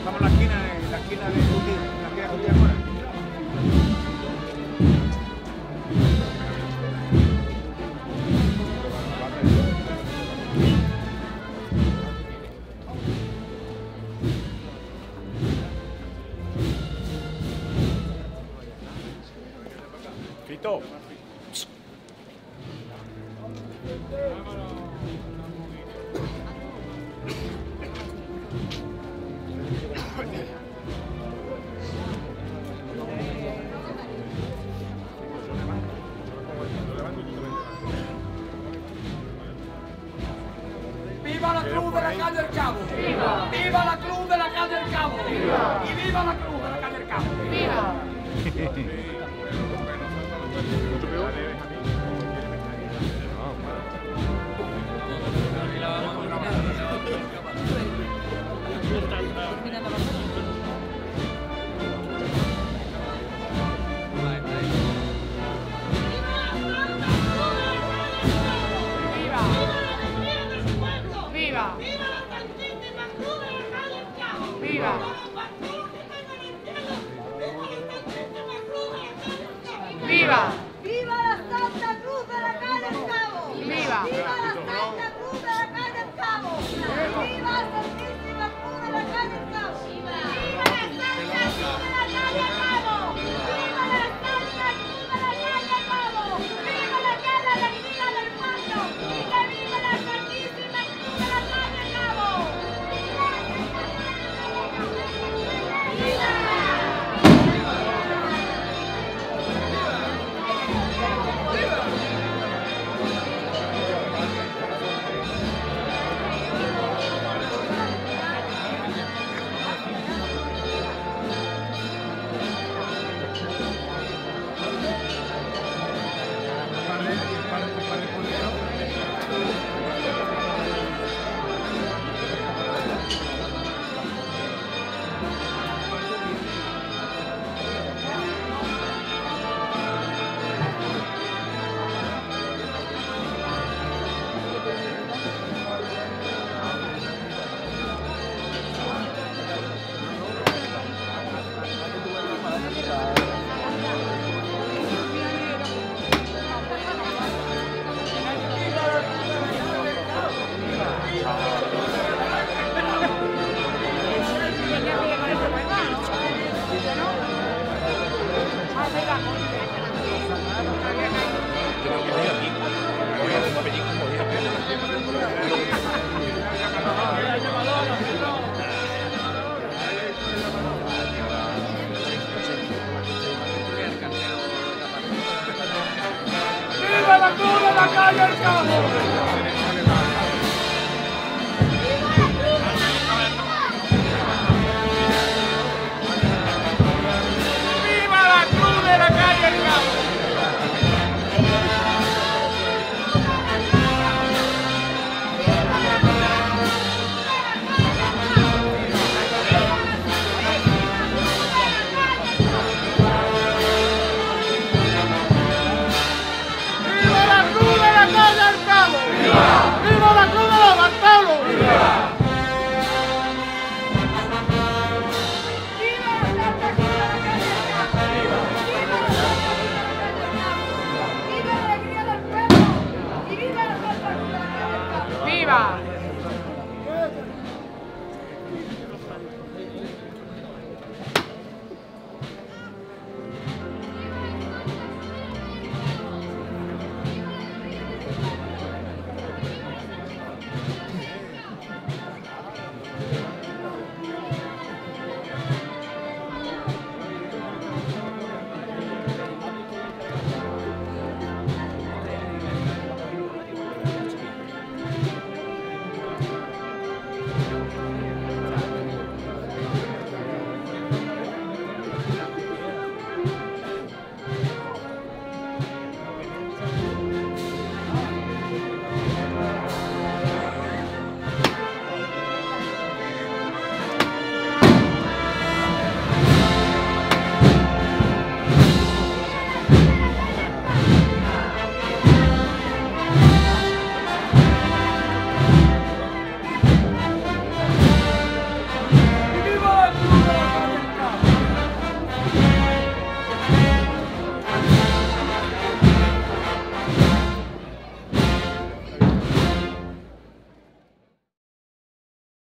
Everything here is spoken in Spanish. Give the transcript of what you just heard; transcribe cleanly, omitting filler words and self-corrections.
Estamos en la esquina de Guti, en la esquina de Guti ahora. Fito. ¡Viva la Cruz de la Calle del Cabo! ¡Viva! ¡Viva la Cruz de la Calle del Cabo! ¡Viva! ¡Y viva la Cruz de la Calle del Cabo! ¡Viva! ¡Viva! ¡Viva la Santísima Cruz de la Calle del Cabo! ¡Viva! ¡Viva! ¡Viva la Santa Cruz de la Calle del Cabo! ¡Viva! ¡Viva la Santa Cruz de la Calle del Cabo! ¡Viva la Santísima Cruz de la Calle del Cabo! ¡Viva la Santa Cruz de la Calle del Cabo! ¡Viva la Santa Cruz de la Calle del Cabo! ¡Viva la Guerra de Vida del Mundo! ¡Y que viva la Santísima Cruz de la Calle del Cabo! ¡Viva! ¡Viva la Cruz de la Calle del Cabo!